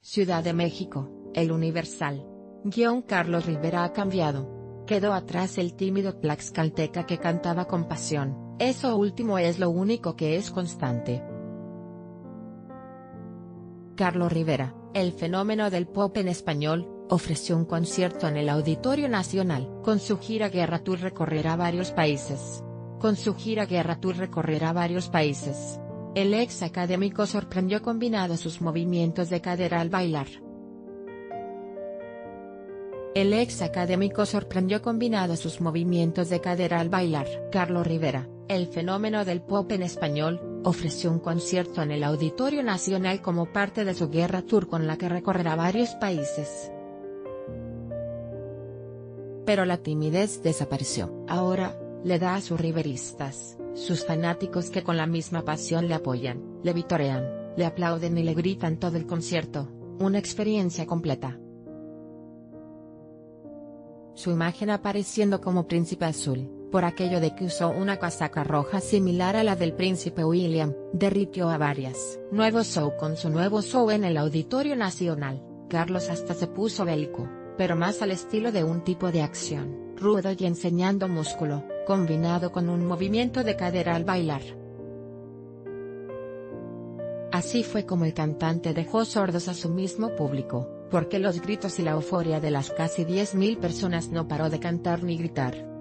Ciudad de México, El Universal. Carlos Rivera ha cambiado. Quedó atrás el tímido tlaxcalteca que cantaba con pasión, eso último es lo único que es constante. Carlos Rivera, el fenómeno del pop en español, ofreció un concierto en el Auditorio Nacional. Con su gira Guerra Tour recorrerá varios países. El ex académico sorprendió combinando sus movimientos de cadera al bailar. Carlos Rivera, el fenómeno del pop en español, ofreció un concierto en el Auditorio Nacional como parte de su Guerra Tour con la que recorrerá varios países. Pero la timidez desapareció. Ahora, le da a sus riveristas, sus fanáticos que con la misma pasión le apoyan, le vitorean, le aplauden y le gritan todo el concierto, una experiencia completa. Su imagen apareciendo como príncipe azul, por aquello de que usó una casaca roja similar a la del príncipe William, derritió a varias. Con su nuevo show en el Auditorio Nacional, Carlos hasta se puso bélico, pero más al estilo de un tipo de acción, rudo y enseñando músculo, combinado con un movimiento de cadera al bailar. Así fue como el cantante dejó sordos a su mismo público, porque los gritos y la euforia de las casi 10.000 personas no paró de cantar ni gritar.